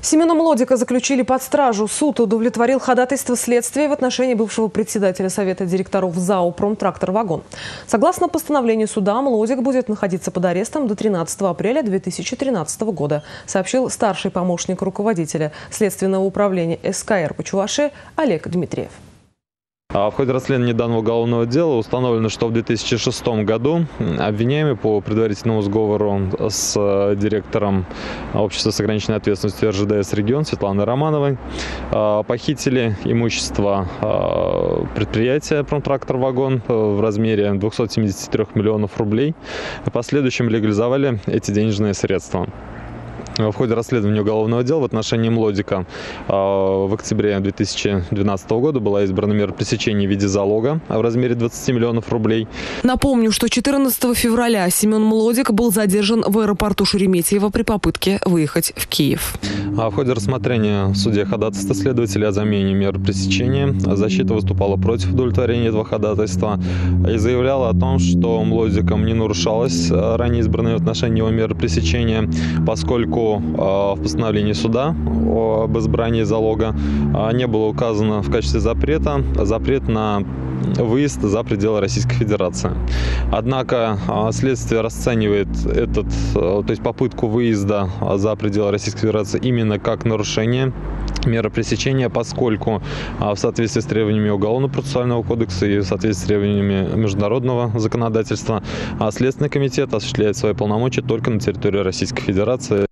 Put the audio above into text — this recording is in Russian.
Семена Млодика заключили под стражу. Суд удовлетворил ходатайство следствия в отношении бывшего председателя Совета директоров ЗАО «Промтрактор-Вагон». Согласно постановлению суда, Млодик будет находиться под арестом до 13 апреля 2013 года, сообщил старший помощник руководителя Следственного управления СКР по Чувашии Олег Дмитриев. В ходе расследования данного уголовного дела установлено, что в 2006 году обвиняемый по предварительному сговору с директором общества с ограниченной ответственностью РЖДС «Регион» Светланой Романовой похитили имущество предприятия «Промтрактор-Вагон» в размере 273 миллионов рублей. В последующем легализовали эти денежные средства. В ходе расследования уголовного дела в отношении Млодика в октябре 2012 года была избрана мера пресечения в виде залога в размере 20 миллионов рублей. Напомню, что 14 февраля Семен Млодик был задержан в аэропорту Шереметьево при попытке выехать в Киев. В ходе рассмотрения в суде ходатайства следователя о замене меры пресечения защита выступала против удовлетворения этого ходатайства и заявляла о том, что Млодиком не нарушалась ранее избранная в отношении его меры пресечения, поскольку в постановлении суда об избрании залога не было указано в качестве запрета запрет на выезд за пределы Российской Федерации. Однако следствие расценивает то есть попытку выезда за пределы Российской Федерации именно как нарушение меры пресечения, поскольку в соответствии с требованиями Уголовно-процессуального кодекса и в соответствии с требованиями международного законодательства Следственный комитет осуществляет свои полномочия только на территории Российской Федерации.